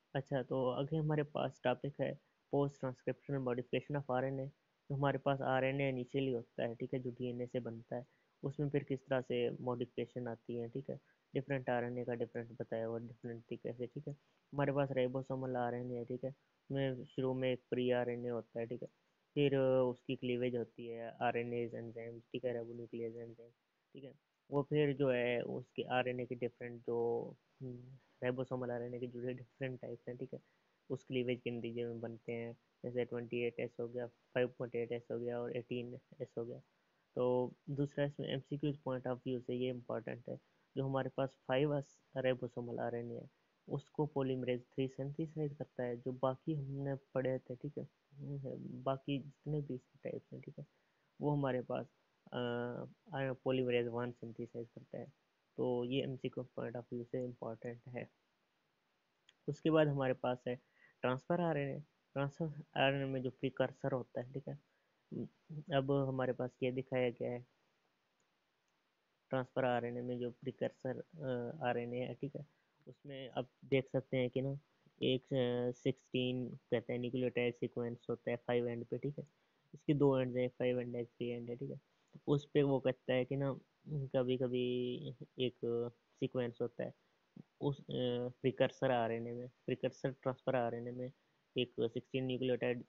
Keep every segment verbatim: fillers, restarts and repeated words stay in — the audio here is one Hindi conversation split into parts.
अच्छा, तो आगे हमारे पास टॉपिक है post transcriptional modification of RNA. तो हमारे पास आरएनए इनिशियली होता है, ठीक है, जो डीएनए से बनता है। उसमें फिर किस तरह से मॉडिफिकेशन आती है, ठीक है। डिफरेंट आरएनए का डिफरेंट बताया हुआ, डिफरेंट तरीके से, ठीक है। हमारे पास राइबोसोमल आरएनए है, ठीक है। उसमें शुरू में एक प्री आरएनए होता है, ठीक है। फिर अ, उसकी क्लीवेज होती है आरएनएज एंजाइम, ठीक है, राइबोन्यूक्लियस एंजाइम, ठीक है। वो फिर जो है उसके आरएनए के डिफरेंट जो राइबोसोमल आरएनए के जो डिफरेंट टाइप्स हैं, ठीक है, उस क्लीवेज के नतीजे में बनते हैं। जैसे ट्वेंटी एट एस हो गया, फाइव पॉइंट एट एस हो गया और एटीन एस हो गया। तो दूसरा इसमें M C Qs point of view से ये इंपॉर्टेंट है, जो हमारे पास फाइव राइबोसोमल आरएनए है, उसको पॉलीमरेज थ्री सिंथेसाइज करता है, जो बाकी हमने पढ़े थे, ठीक है। बाकी जितने भी टाइप्स हैं, ठीक है, वो हमारे पास पॉलीमरेज वन सिंथेसाइज करता है। तो ये M C Q point of view से इम्पॉर्टेंट है। उसके बाद हमारे पास है ट्रांसफर आरएनए। ट्रांसफर आरएनए में जो प्रिकर्सर होता है, ठीक है। अब हमारे पास ये दिखाया गया है ट्रांसफर आरएनए में जो प्रिकर्सर आरएनए है, ठीक है। उसमें आप देख सकते हैं कि ना एक सिक्सटीन कहते हैं न्यूक्लियोटाइड सीक्वेंस होता है फाइव एंड पे, ठीक है। इसके दो एंड है, फाइव एंड है, थ्री एंड है, ठीक है। तो उस पे वो कहता है कि ना कभी कभी एक सीक्वेंस होता है उस प्रिकर्सर आरएनए में, प्रिकर्सर ट्रांसफर आरएनए में एक सिक्सटीन न्यूक्लियोटाइड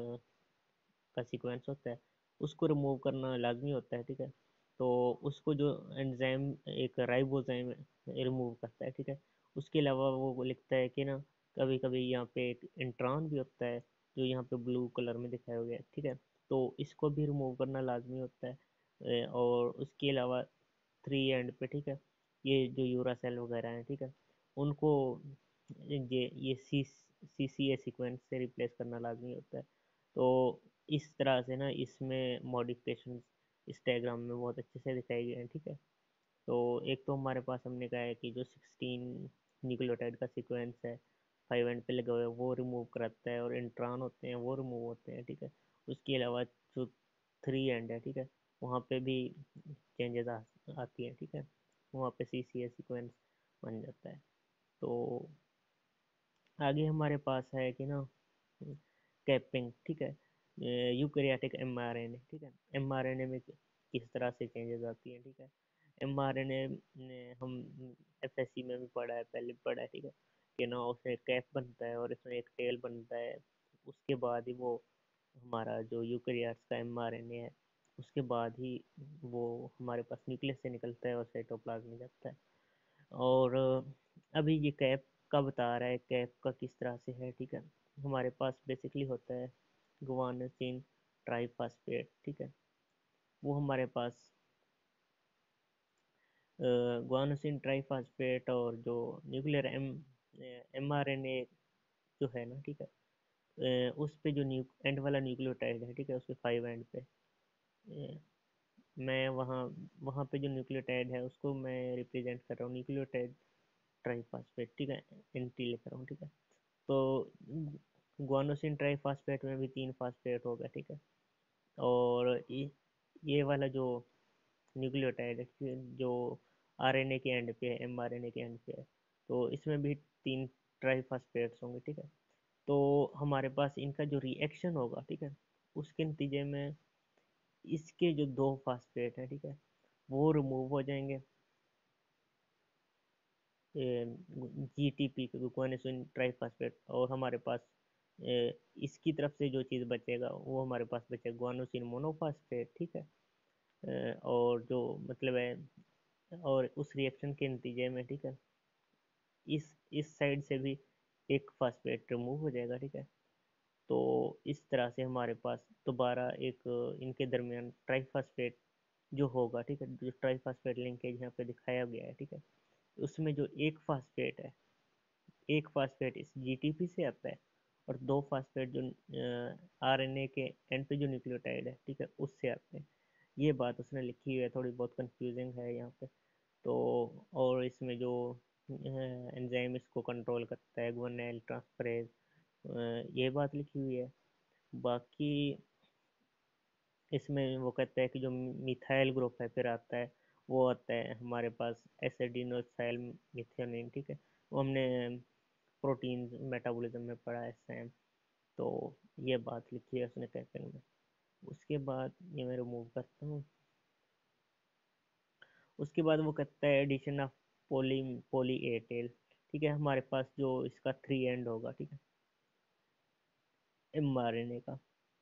का सीक्वेंस होता है, उसको रिमूव करना लाजमी होता है, ठीक है। तो उसको जो एंजाइम एक राइबोजाइम रिमूव करता है, ठीक है। उसके अलावा वो लिखता है कि ना कभी कभी यहाँ पे एक इंट्रॉन भी होता है, जो यहाँ पे ब्लू कलर में दिखाया गया है, ठीक है। तो इसको भी रिमूव करना लाजमी होता है। ए, और उसके अलावा थ्री एंड पे, ठीक है, ये जो यूरा सेल वगैरह हैं, ठीक है, उनको ये ये सी सी सी ए सीक्वेंस से रिप्लेस करना लाजमी होता है। तो इस तरह से ना इसमें मॉडिफिकेशन इस डायग्राम में बहुत अच्छे से दिखाई गए हैं, ठीक है। तो एक तो हमारे पास हमने कहा है कि जो सिक्सटीन न्यूक्लियोटाइड का सीक्वेंस है फाइव एंड पे लगा हुआ है वो रिमूव कराता है, और इंट्रॉन होते हैं वो रिमूव होते हैं, ठीक है। उसके अलावा जो थ्री एंड है, ठीक है, वहाँ पे भी चेंजेस आ, आती हैं, ठीक है। वहाँ पे सी सी ए सीक्वेंस बन जाता है। तो आगे हमारे पास है कि ना कैपिंग, ठीक है, यूकैरियोटिक एमआरएनए, ठीक है। एमआरएनए में किस तरह से चेंजेस आती हैं, ठीक है। एमआरएनए ने हम एफएससी में भी पढ़ा है, पहले भी पढ़ा है, ठीक है, कि ना उसमें कैप बनता है और इसमें एक टेल बनता है। उसके बाद ही वो हमारा जो यूकैरियोट्स का एमआरएनए है, उसके बाद ही वो हमारे पास न्यूक्लियस से निकलता है और साइटोप्लाज्म में जाता है। और अभी ये कैप का बता रहा है, कैप का किस तरह से है, ठीक है। हमारे पास बेसिकली होता है गुआनोसिन ट्राइफॉस्फेट, ठीक है। वो हमारे पास गुआनोसिन ट्राइफॉस्फेट और जो nuclear M M R N A जो है ना, ठीक है, अ, उस पे जो न्यू एंड वाला न्यूक्लियोटाइड है, ठीक है, उसके फाइव एंड पे अ, मैं वहाँ वहाँ पे जो न्यूक्लियोटाइड है उसको मैं रिप्रेजेंट कर रहा हूँ न्यूक्लियोटाइड ट्राइफॉस्फेट, ठीक है, एन टी लिख रहा हूँ, ठीक है। तो गुआनोसिन ट्राइफॉस्फेट में भी तीन फास्फेट होगा, ठीक है। और ये ये वाला जो न्यूक्लियोटाइड है जो आरएनए के एंड पे है, एमआरएनए के एंड पे है, तो इसमें भी तीन ट्राइफॉस्फेट्स होंगे, ठीक है। तो हमारे पास इनका जो रिएक्शन होगा, ठीक है, उसके नतीजे में इसके जो दो फास्फेट हैं, ठीक है, वो रिमूव हो जाएंगे G T P guanosine triphosphate, और हमारे पास ए, इसकी तरफ से जो चीज़ बचेगा वो हमारे पास बचेगा गुआनोसिन मोनोफॉस्फेट, ठीक है। ए, और जो मतलब है, और उस रिएक्शन के नतीजे में, ठीक है, इस इस साइड से भी एक फास्फेट रिमूव हो जाएगा, ठीक है। तो इस तरह से हमारे पास दोबारा एक इनके दरमियान ट्राइफॉस्फेट जो होगा, ठीक है, जो ट्राइफॉस्फेट लिंकेज यहाँ पे दिखाया गया है, ठीक है, उसमें जो एक फास्फेट है, एक फास्फेट इस जी टी पी से आता है, और दो फास्फेट जो आर एन ए के एंड पे जो न्यूक्लियोटाइड है, ठीक है, उससे आते हैं। ये बात उसने लिखी हुई है, थोड़ी बहुत कंफ्यूजिंग है यहाँ पे। तो और इसमें जो एंजाइम इसको कंट्रोल करता है गुआनिल ट्रांसफरेज, ये बात लिखी हुई है। बाकी इसमें वो कहता है कि जो मिथाइल ग्रुप है फिर आता है, वो आता है हमारे पास एसिडिनोसाइल मिथेनिन, ठीक है। वो हमने प्रोटीन मेटाबॉलिज्म में पढ़ा है सेम। तो ये बात लिखी है उसने कैपिंग में। उसके बाद ये मैं रिमूव करता हूँ। उसके बाद वो कहता है addition of poly poly A tail. ठीक है, हमारे पास जो इसका थ्री एंड होगा, ठीक है, एम आर एन ए का,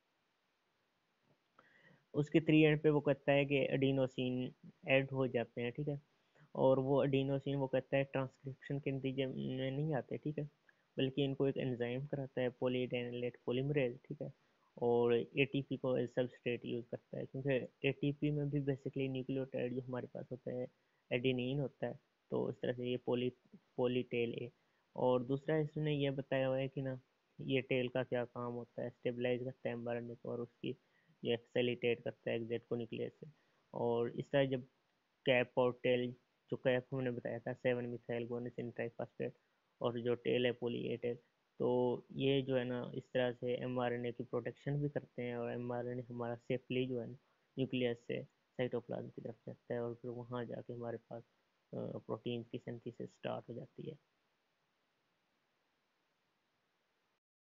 उसके थ्री एंड पे वो कहता है कि एडिनोसिन ऐड हो जाते हैं, ठीक है। और वो एडिनोसिन वो कहता है ट्रांसक्रिप्शन के नतीजे में नहीं आते, ठीक है, बल्कि इनको एक एंजाइम कराता है पॉलीडेनिलेट पॉलीमरेज, ठीक है। और एटीपी को एज सबस्ट्रेट यूज करता है, क्योंकि एटीपी में भी बेसिकली न्यूक्लियोटाइड जो हमारे पास होता है एडेनिन होता है। तो इस तरह से ये पोली पोलीटेल ए। और दूसरा इसने ये बताया हुआ है कि ना, ये टेल का क्या काम होता है, स्टेबलाइज करता है एम्बायरनमेंट को, और उसकी ये एक्सेलिटेट करता है एग्जेट को न्यूक्लियस से। और इस तरह जब कैप और टेल, जो कैप हमने बताया था सेवन मिथाइल गुआनिसिन ट्राइफॉस्फेट, और जो टेल है पोली ए टेल, तो ये जो है ना इस तरह से एमआरएनए की प्रोटेक्शन भी करते हैं, और एमआरएनए हमारा सेफली जो है ना न्यूक्लियस से साइटोप्लाज्म की तरफ जाता है, और फिर वहाँ जाके हमारे पास प्रोटीन की सिंथेसिस स्टार्ट हो जाती है।